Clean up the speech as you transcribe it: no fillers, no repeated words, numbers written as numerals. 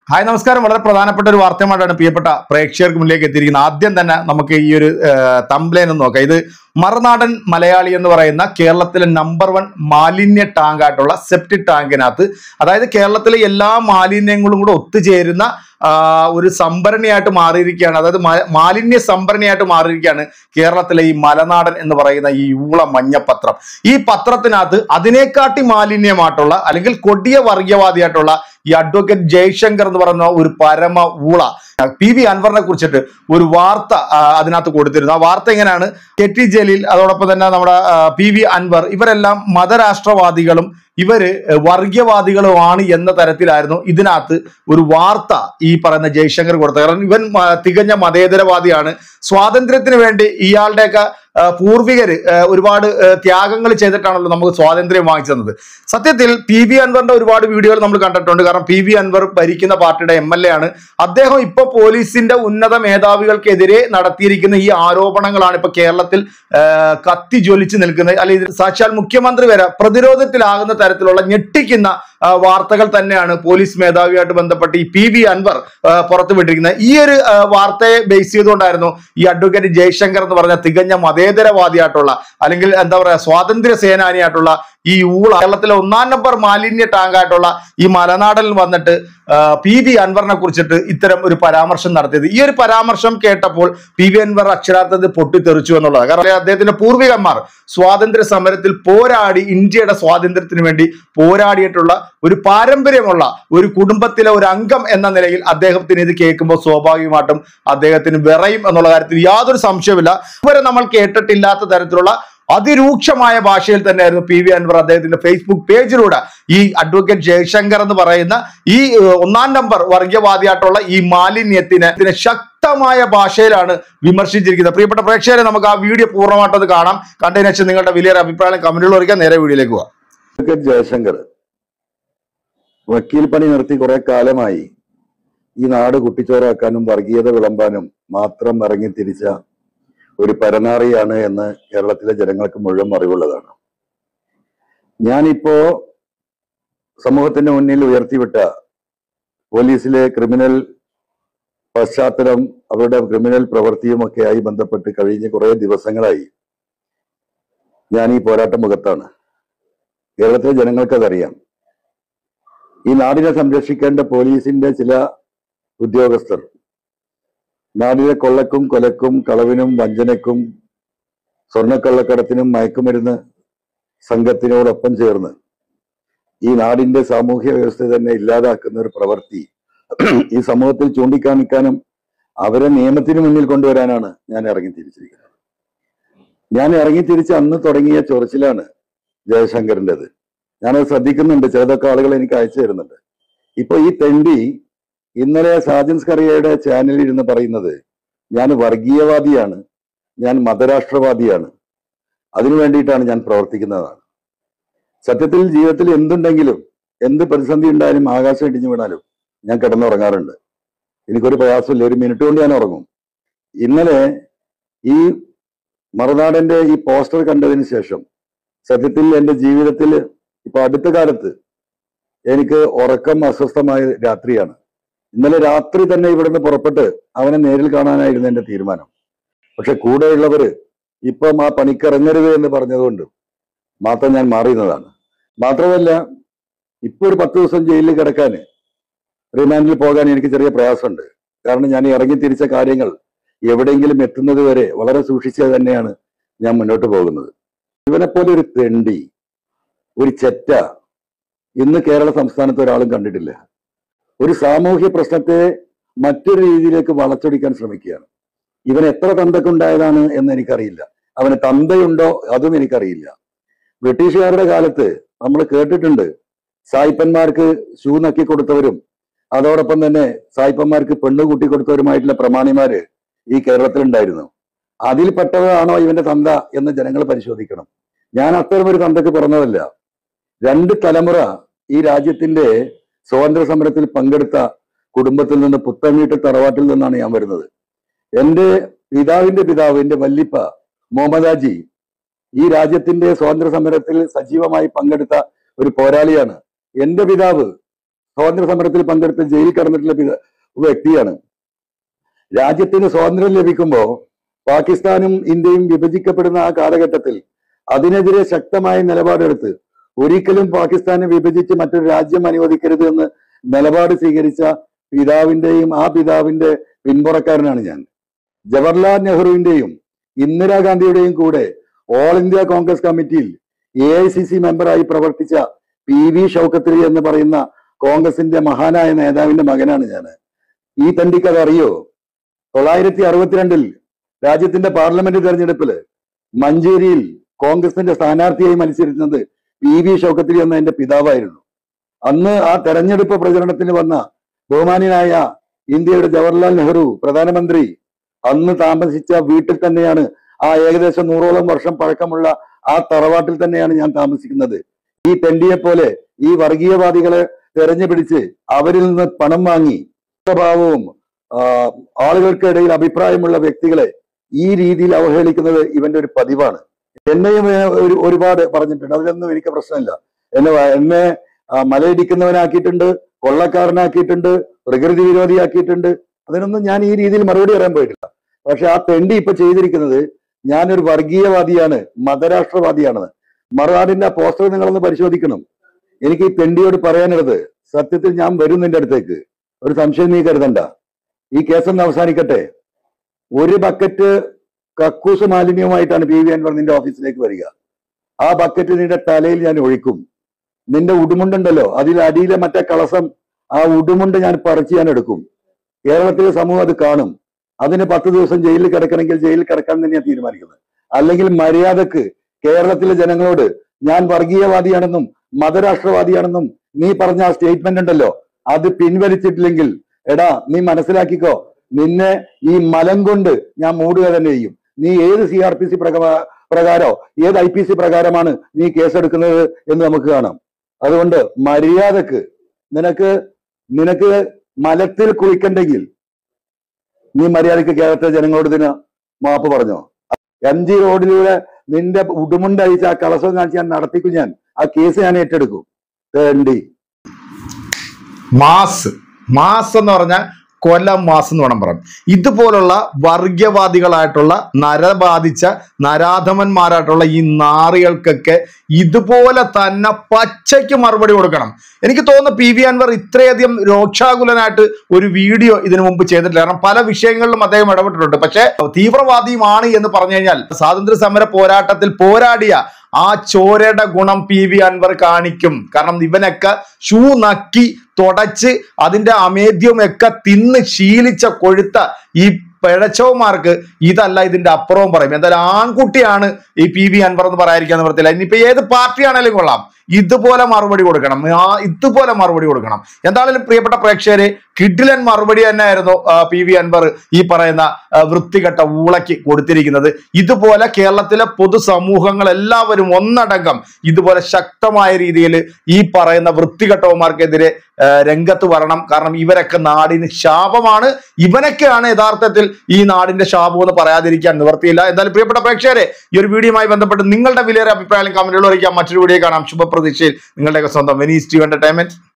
Hi നമസ്കാരം. വളരെ പ്രധാനപ്പെട്ട ഒരു വാർത്തയുമായിട്ടാണ് പ്രിയപ്പെട്ട പ്രേക്ഷകർക്ക് മുന്നിലേക്ക് എത്തിയിരിക്കുന്നത്. ആദ്യം തന്നെ നമുക്ക് ഈ ഒരു തംബ്ലൈൻ ഒന്ന് നോക്കാം. ഇത് മറുനാടൻ മലയാളി എന്ന് പറയുന്ന കേരളത്തിലെ നമ്പർ 1 മാലിന്യ ടാങ്കായിട്ടുള്ള സെപ്റ്റിക് ടാങ്കിനകത്ത്, അതായത് കേരളത്തിലെ എല്ലാ മാലിന്യങ്ങളും കൂടെ ഒത്തുചേരുന്ന ഒരു സംഭരണിയായിട്ട് മാറിയിരിക്കുകയാണ്. അതായത് മാലിന്യ സംഭരണിയായിട്ട് മാറിയിരിക്കുകയാണ് കേരളത്തിലെ ഈ മലനാടൻ എന്ന് പറയുന്ന ഈ ഊള മഞ്ഞപത്രം. ഈ പത്രത്തിനകത്ത് അതിനെക്കാട്ടി മാലിന്യമായിട്ടുള്ള അല്ലെങ്കിൽ കൊടിയ വർഗീയവാദിയായിട്ടുള്ള ഈ അഡ്വക്കേറ്റ് ജയശങ്കർ എന്ന് പറയുന്ന ഒരു പരമ ഊള PV അൻവറിനെ കുറിച്ചിട്ട് ഒരു വാർത്ത അതിനകത്ത് കൊടുത്തിരുന്നു. ആ വാർത്ത എങ്ങനെയാണ്? KT ജലീൽ, അതോടൊപ്പം തന്നെ നമ്മുടെ PV അൻവർ, ഇവരെല്ലാം മതരാഷ്ട്രവാദികളും ഇവര് വർഗീയവാദികളുമാണ് എന്ന തരത്തിലായിരുന്നു ഇതിനകത്ത് ഒരു വാർത്ത ഈ പറയുന്ന ജയശങ്കർ കൊടുത്തത്. കാരണം ഇവൻ തികഞ്ഞ മതേതരവാദിയാണ്. സ്വാതന്ത്ര്യത്തിന് വേണ്ടി ഇയാളുടെയൊക്കെ പൂർവികര് ഒരുപാട് ത്യാഗങ്ങൾ ചെയ്തിട്ടാണല്ലോ നമുക്ക് സ്വാതന്ത്ര്യം വാങ്ങിച്ചു തന്നത്. സത്യത്തിൽ PV അൻവറിന്റെ ഒരുപാട് വീഡിയോകൾ നമ്മൾ കണ്ടിട്ടുണ്ട്. കാരണം PV അൻവർ ഭരിക്കുന്ന പാർട്ടിയുടെ MLA ആണ്. അദ്ദേഹം ഇപ്പൊ പോലീസിന്റെ ഉന്നത മേധാവികൾക്കെതിരെ നടത്തിയിരിക്കുന്ന ഈ ആരോപണങ്ങളാണ് ഇപ്പൊ കേരളത്തിൽ കത്തി ജ്വലിച്ച് നിൽക്കുന്നത്. അല്ലെങ്കിൽ സാക്ഷാൽ മുഖ്യമന്ത്രി വരെ പ്രതിരോധത്തിലാകുന്ന തരത്തിലുള്ള ഞെട്ടിക്കുന്ന വാർത്തകൾ തന്നെയാണ് പോലീസ് മേധാവിയായിട്ട് ബന്ധപ്പെട്ട് ഈ PV അൻവർ പുറത്തുവിട്ടിരിക്കുന്നത്. ഈ ഒരു വാർത്തയെ ബേസ് ചെയ്തുകൊണ്ടായിരുന്നു ഈ അഡ്വക്കേറ്റ് ജയശങ്കർ എന്ന് പറഞ്ഞ തികഞ്ഞ മതേതരവാദിയായിട്ടുള്ള അല്ലെങ്കിൽ എന്താ പറയാ സ്വാതന്ത്ര്യ സേനാനിയായിട്ടുള്ള ഈ ഊള കേരളത്തിലെ 1-ാം നമ്പർ മാലിന്യ ടാങ്കായിട്ടുള്ള ഈ മലനാടനിൽ വന്നിട്ട് PV അൻവറിനെ കുറിച്ചിട്ട് ഇത്തരം ഒരു പരാമർശം നടത്തിയത്. ഈ ഒരു പരാമർശം കേട്ടപ്പോൾ PV അൻവർ അക്ഷരാർത്ഥത്തിൽ പൊട്ടിത്തെറിച്ചു എന്നുള്ളത്. കാരണം അദ്ദേഹത്തിന്റെ പൂർവികന്മാർ സ്വാതന്ത്ര്യ സമരത്തിൽ പോരാടി ഇന്ത്യയുടെ സ്വാതന്ത്ര്യത്തിന് വേണ്ടി പോരാടിയിട്ടുള്ള ഒരു പാരമ്പര്യമുള്ള ഒരു കുടുംബത്തിലെ ഒരു അംഗം എന്ന നിലയിൽ അദ്ദേഹത്തിന് ഇത് കേൾക്കുമ്പോൾ സ്വാഭാവികമായിട്ടും അദ്ദേഹത്തിന് വിറയും എന്നുള്ള കാര്യത്തിൽ യാതൊരു സംശയമില്ല. ഇവരെ നമ്മൾ കേട്ടിട്ടില്ലാത്ത തരത്തിലുള്ള അതിരൂക്ഷമായ ഭാഷയിൽ തന്നെയായിരുന്നു PV അൻവർ അദ്ദേഹത്തിന്റെ ഫേസ്ബുക്ക് പേജിലൂടെ ഈ അഡ്വക്കേറ്റ് ജയശങ്കർ എന്ന് പറയുന്ന ഈ 1-ാം നമ്പർ വർഗീയവാദിയായിട്ടുള്ള ഈ മാലിന്യത്തിനെ ശക്തമായ ഭാഷയിലാണ് വിമർശിച്ചിരിക്കുന്നത്. പ്രിയപ്പെട്ട പ്രേക്ഷകരെ, നമുക്ക് ആ വീഡിയോ പൂർണ്ണമായിട്ടത് കാണാം. കണ്ടതിന് ശേഷം നിങ്ങളുടെ വലിയൊരു അഭിപ്രായം കമന്റുകൾ അറിയിക്കാൻ. നേരെ വീഡിയോയിലേക്ക് പോവാം. അഡ്വക്കേറ്റ് ജയശങ്കർ വക്കീൽ പണി നിർത്തി കുറെ കാലമായി ഈ നാട് കുട്ടിച്ചോറാക്കാനും വർഗീയത വിളമ്പാനും മാത്രം ഇറങ്ങി തിരിച്ച ഒരു പരനാറിയാണ് എന്ന് കേരളത്തിലെ ജനങ്ങൾക്ക് മുഴുവൻ അറിവുള്ളതാണ്. ഞാനിപ്പോ സമൂഹത്തിന്റെ മുന്നിൽ ഉയർത്തിവിട്ട പോലീസിലെ ക്രിമിനൽ പശ്ചാത്തലം, അവരുടെ ക്രിമിനൽ പ്രവൃത്തിയുമൊക്കെയായി ബന്ധപ്പെട്ട് കഴിഞ്ഞ കുറെ ദിവസങ്ങളായി ഞാൻ ഈ പോരാട്ട മുഖത്താണ്. കേരളത്തിലെ ജനങ്ങൾക്കതറിയാം. ഈ നാടിനെ സംരക്ഷിക്കേണ്ട പോലീസിന്റെ ചില ഉദ്യോഗസ്ഥർ നാടിലെ കൊള്ളക്കും കൊലക്കും കളവിനും വഞ്ചനക്കും സ്വർണ്ണക്കള്ളക്കടത്തിനും മയക്കുമരുന്ന് സംഘത്തിനോടൊപ്പം ചേർന്ന് ഈ നാടിന്റെ സാമൂഹ്യ വ്യവസ്ഥ തന്നെ ഇല്ലാതാക്കുന്ന ഒരു പ്രവൃത്തി ഈ സമൂഹത്തിൽ ചൂണ്ടിക്കാണിക്കാനും അവരെ നിയമത്തിന് മുന്നിൽ കൊണ്ടുവരാനാണ് ഞാൻ ഇറങ്ങിത്തിരിച്ചിരിക്കുന്നത്. ഞാൻ ഇറങ്ങിത്തിരിച്ച് അന്ന് തുടങ്ങിയ ചൊറിച്ചിലാണ് ജയശങ്കറിൻ്റെത്. ഞാനത് ശ്രദ്ധിക്കുന്നുണ്ട്. ചിലതൊക്കെ ആളുകൾ എനിക്ക് അയച്ചു തരുന്നുണ്ട്. ഇപ്പൊ ഈ തെണ്ടി ഇന്നലെ സാജൻസ് കറിയയുടെ ചാനലിൽ ഇരുന്ന് പറയുന്നത് ഞാൻ വർഗീയവാദിയാണ്, ഞാൻ മതരാഷ്ട്രവാദിയാണ്, അതിനു വേണ്ടിയിട്ടാണ് ഞാൻ പ്രവർത്തിക്കുന്നതാണ്. സത്യത്തിൽ ജീവിതത്തിൽ എന്തുണ്ടെങ്കിലും, എന്ത് പ്രതിസന്ധി ഉണ്ടായാലും, ആകാശം ഇടിഞ്ഞു വീണാലും ഞാൻ കിടന്നുറങ്ങാറുണ്ട്. എനിക്കൊരു പ്രയാസമില്ല. 1 മിനിറ്റ് കൊണ്ട് ഞാൻ ഉറങ്ങും. ഇന്നലെ ഈ മറുനാടന്റെ ഈ പോസ്റ്റർ കണ്ടതിന് ശേഷം സത്യത്തിൽ എൻ്റെ ജീവിതത്തിൽ ഇപ്പൊ അടുത്ത കാലത്ത് എനിക്ക് ഉറക്കം അസ്വസ്ഥമായ രാത്രിയാണ്. ഇന്നലെ രാത്രി തന്നെ ഇവിടുന്ന് പുറപ്പെട്ട് അവനെ നേരിൽ കാണാനായിരുന്നു എൻ്റെ തീരുമാനം. പക്ഷെ കൂടെയുള്ളവര് ഇപ്പം ആ പണിക്കിറങ്ങരുത് എന്ന് പറഞ്ഞതുകൊണ്ട് മാത്രം ഞാൻ മാറിയുന്നതാണ്. മാത്രമല്ല, ഇപ്പൊ ഒരു 10 ദിവസം ജയിലിൽ കിടക്കാന്, റിമാൻഡിൽ പോകാൻ എനിക്ക് ചെറിയ പ്രയാസമുണ്ട്. കാരണം ഞാൻ ഇറങ്ങി തിരിച്ച കാര്യങ്ങൾ എവിടെയെങ്കിലും എത്തുന്നത് വരെ വളരെ സൂക്ഷിച്ച് തന്നെയാണ് ഞാൻ മുന്നോട്ട് പോകുന്നത്. ഇവനെപ്പോലെ ഒരു തെണ്ടി, ഒരു ചെറ്റ ഇന്ന് കേരള സംസ്ഥാനത്ത് ഒരാളും കണ്ടിട്ടില്ല. ഒരു സാമൂഹ്യ പ്രശ്നത്തെ മറ്റൊരു രീതിയിലേക്ക് വളച്ചൊടിക്കാൻ ശ്രമിക്കുകയാണ്. ഇവൻ എത്ര തന്തക്കുണ്ടായതാണ് എന്ന് എനിക്കറിയില്ല. അവന് തന്തയുണ്ടോ അതും എനിക്കറിയില്ല. ബ്രിട്ടീഷുകാരുടെ കാലത്ത് നമ്മൾ കേട്ടിട്ടുണ്ട്, സായിപ്പന്മാർക്ക് ഷൂ നക്കി കൊടുത്തവരും അതോടൊപ്പം തന്നെ സായിപ്പന്മാർക്ക് പെണ്ണ് കൂട്ടി കൊടുത്തവരുമായിട്ടുള്ള പ്രമാണിമാര് ഈ കേരളത്തിലുണ്ടായിരുന്നു. അതിൽപ്പെട്ടതാണോ ഇവന്റെ തന്ത എന്ന് ജനങ്ങൾ പരിശോധിക്കണം. ഞാൻ അത്തരമൊരു തന്തക്ക് പിറന്നതല്ല. 2 തലമുറ ഈ രാജ്യത്തിന്റെ സ്വാതന്ത്ര്യ സമരത്തിൽ പങ്കെടുത്ത കുടുംബത്തിൽ നിന്ന്, പുത്തൻവീട്ട് തറവാട്ടിൽ നിന്നാണ് ഞാൻ വരുന്നത്. എൻ്റെ പിതാവിന്റെ പിതാവ്, എൻ്റെ വല്ലിപ്പ മുഹമ്മദാജി ഈ രാജ്യത്തിന്റെ സ്വാതന്ത്ര്യ സമരത്തിൽ സജീവമായി പങ്കെടുത്ത ഒരു പോരാളിയാണ്. എൻ്റെ പിതാവ് സ്വാതന്ത്ര്യ സമരത്തിൽ പങ്കെടുത്ത് ജയിലിൽ കടന്നിട്ടുള്ള വ്യക്തിയാണ്. രാജ്യത്തിന് സ്വാതന്ത്ര്യം ലഭിക്കുമ്പോൾ പാകിസ്ഥാനും ഇന്ത്യയും വിഭജിക്കപ്പെടുന്ന ആ കാലഘട്ടത്തിൽ അതിനെതിരെ ശക്തമായ നിലപാടെടുത്ത് ഒരിക്കലും പാകിസ്ഥാനെ വിഭജിച്ച് മറ്റൊരു രാജ്യം അനുവദിക്കരുത് എന്ന് നിലപാട് സ്വീകരിച്ച ആ പിതാവിന്റെ പിന്മുറക്കാരനാണ് ഞാൻ. ജവഹർലാൽ നെഹ്റുവിന്റെയും ഇന്ദിരാഗാന്ധിയുടെയും കൂടെ ഓൾ ഇന്ത്യ കോൺഗ്രസ് കമ്മിറ്റിയിൽ AICC മെമ്പറായി പ്രവർത്തിച്ച PV ഷൗക്കത്ത് അലി എന്ന് പറയുന്ന കോൺഗ്രസിന്റെ മഹാനായ നേതാവിന്റെ മകനാണ് ഞാൻ. ഈ തണ്ടിക്ക് അത് അറിയോ? 1962 രാജ്യത്തിന്റെ പാർലമെന്റ് തെരഞ്ഞെടുപ്പില് മഞ്ചേരിയിൽ കോൺഗ്രസിന്റെ സ്ഥാനാർത്ഥിയായി മത്സരിക്കുന്നത് PV ഷൗക്കത്ത് അലി എന്ന എന്റെ പിതാവായിരുന്നു. അന്ന് ആ തെരഞ്ഞെടുപ്പ് പ്രചരണത്തിന് വന്ന ബഹുമാന്യനായ ഇന്ത്യയുടെ ജവഹർലാൽ നെഹ്റു പ്രധാനമന്ത്രി അന്ന് താമസിച്ച വീട്ടിൽ തന്നെയാണ്, ആ ഏകദേശം 100ഓളം വർഷം പഴക്കമുള്ള ആ തറവാട്ടിൽ തന്നെയാണ് ഞാൻ താമസിക്കുന്നത്. ഈ തെണ്ടിയെ പോലെ ഈ വർഗീയവാദികളെ തെരഞ്ഞു പിടിച്ച് അവരിൽ നിന്ന് പണം വാങ്ങി സ്വഭാവവും ആളുകൾക്കിടയിൽ അഭിപ്രായമുള്ള വ്യക്തികളെ ഈ രീതിയിൽ അവഹേളിക്കുന്നത് ഇവന്റെ ഒരു പതിവാണ്. എന്നെയും ഒരുപാട് പറഞ്ഞിട്ടുണ്ട്, അതിലൊന്നും എനിക്ക് പ്രശ്നമില്ല. എന്നെ മലയിടിക്കുന്നവനാക്കിയിട്ടുണ്ട്, കൊള്ളക്കാരനാക്കിയിട്ടുണ്ട്, പ്രകൃതി വിരോധിയാക്കിയിട്ടുണ്ട്. അതിനൊന്നും ഞാൻ ഈ രീതിയിൽ മറുപടി പറയാൻ പോയിട്ടില്ല. പക്ഷെ ആ തെണ്ടി ഇപ്പൊ ചെയ്തിരിക്കുന്നത് ഞാനൊരു വർഗീയവാദിയാണ്, മതരാഷ്ട്രവാദിയാണെന്ന്. മറുനാടിന്റെ ആ പോസ്റ്റർ നിങ്ങളൊന്ന് പരിശോധിക്കണം. എനിക്ക് ഈ തെണ്ടിയോട് പറയാനുള്ളത്, സത്യത്തിൽ ഞാൻ വരും നിന്റെ അടുത്തേക്ക്, ഒരു സംശയം നീ കരുതണ്ട. ഈ കേസൊന്ന് അവസാനിക്കട്ടെ. ഒരു ബക്കറ്റ് കക്കൂസ് മാലിന്യവുമായിട്ടാണ് PV അൻവർ നിന്റെ ഓഫീസിലേക്ക് വരിക. ആ ബക്കറ്റ് നിന്റെ തലയിൽ ഞാൻ ഒഴിക്കും. നിന്റെ ഉടുമുണ്ടുണ്ടല്ലോ, അതിൽ അടിയിലെ മറ്റേ കളസം, ആ ഉടുമുണ്ട് ഞാൻ പറിച്ച് ഞാൻ എടുക്കും. കേരളത്തിലെ സമൂഹം അത് കാണും. അതിന് 10 ദിവസം ജയിലിൽ കിടക്കണമെങ്കിൽ ജയിലിൽ കിടക്കാൻ തന്നെയാണ് തീരുമാനിക്കുന്നത്. അല്ലെങ്കിൽ മര്യാദക്ക് കേരളത്തിലെ ജനങ്ങളോട് ഞാൻ വർഗീയവാദിയാണെന്നും മതരാഷ്ട്രവാദിയാണെന്നും നീ പറഞ്ഞ ആ സ്റ്റേറ്റ്മെന്റ് ഉണ്ടല്ലോ, അത് പിൻവലിച്ചിട്ടില്ലെങ്കിൽ എടാ നീ മനസ്സിലാക്കിക്കോ, നിന്നെ ഈ മലം കൊണ്ട് ഞാൻ മൂടുക തന്നെ ചെയ്യും. നീ ഏത് CRPC പ്രകാരോ ഏത് IPC പ്രകാരമാണ് നീ കേസെടുക്കുന്നത് എന്ന് നമുക്ക് കാണാം. അതുകൊണ്ട് മര്യാദക്ക് നിനക്ക് മലത്തിൽ കുളിക്കണ്ടെങ്കിൽ നീ മര്യാദക്ക് കേരളത്തിലെ ജനങ്ങളോട് ഇതിന് മാപ്പ് പറഞ്ഞോ. MG റോഡിലൂടെ നിന്റെ ഉടുമുണ്ടഴിച്ച് ആ കളസം കാണിച്ച് ഞാൻ നടത്തിക്കും. ഞാൻ ആ കേസ് ഞാൻ ഏറ്റെടുക്കും. തേണ്ടി മാസ് എന്ന് പറഞ്ഞാൽ കൊല്ലം മാസം എന്ന് വേണം പറയാം. ഇതുപോലുള്ള വർഗീയവാദികളായിട്ടുള്ള നരബാധിച്ച നരാധമന്മാരായിട്ടുള്ള ഈ നാറികൾക്കൊക്കെ ഇതുപോലെ തന്നെ പച്ചയ്ക്ക് മറുപടി കൊടുക്കണം. എനിക്ക് തോന്നുന്നു PV അൻവർ ഇത്രയധികം രോക്ഷാകുലനായിട്ട് ഒരു വീഡിയോ ഇതിനു മുമ്പ് ചെയ്തിട്ടില്ല. കാരണം പല വിഷയങ്ങളിലും അദ്ദേഹം ഇടപെട്ടിട്ടുണ്ട്. പക്ഷെ തീവ്രവാദിയുമാണ് എന്ന് പറഞ്ഞു കഴിഞ്ഞാൽ സ്വാതന്ത്ര്യ സമര പോരാട്ടത്തിൽ പോരാടിയ ആ ചോരയുടെ ഗുണം PV അൻവർ കാണിക്കും. കാരണം ഇവനൊക്കെ ഷൂ നക്കി തുടച്ച് അതിന്റെ അമേദ്യമൊക്കെ തിന്ന് ശീലിച്ച കൊഴുത്ത ഈ പിഴച്ചവന്മാർക്ക് ഇതല്ല ഇതിന്റെ അപ്പുറവും പറയും. എന്തായാലും ആൺകുട്ടിയാണ് ഈ PV അൻവർ എന്ന് പറയാതിരിക്കാൻ നിവൃത്തിയില്ല. ഇനിയിപ്പോ ഏത് പാർട്ടിയാണേലും കൊള്ളാം, ഇതുപോലെ മറുപടി കൊടുക്കണം, ഇതുപോലെ മറുപടി കൊടുക്കണം. എന്തായാലും പ്രിയപ്പെട്ട പ്രേക്ഷകരെ, കിഡിലൻ മറുപടി തന്നെയായിരുന്നു PV അൻവർ ഈ പറയുന്ന വൃത്തികെട്ട ഊളയ്ക്ക് കൊടുത്തിരിക്കുന്നത്. ഇതുപോലെ കേരളത്തിലെ പൊതുസമൂഹങ്ങൾ എല്ലാവരും ഒന്നടങ്കം ഇതുപോലെ ശക്തമായ രീതിയിൽ ഈ പറയുന്ന വൃത്തികെട്ടവന്മാർക്കെതിരെ രംഗത്ത് വരണം. കാരണം ഇവരൊക്കെ നാടിന് ശാപമാണ്. ഇവനൊക്കെയാണ് യഥാർത്ഥത്തിൽ ഈ നാടിന്റെ ശാപം എന്ന് പറയാതിരിക്കാൻ നിവർത്തിയില്ല. എന്തായാലും പ്രിയപ്പെട്ട പ്രേക്ഷകരെ, ഈ ഒരു വീഡിയോയുമായി ബന്ധപ്പെട്ട് നിങ്ങളുടെ വിലയേറിയ അഭിപ്രായം കമന്റുകൾ അറിയിക്കാം. മറ്റൊരു വീഡിയോ കാണാം. ശുഭപ്രതീക്ഷയിൽ നിങ്ങളുടെയൊക്കെ സ്വന്തം വെനീസ് TV എന്റർടൈൻമെന്റ്.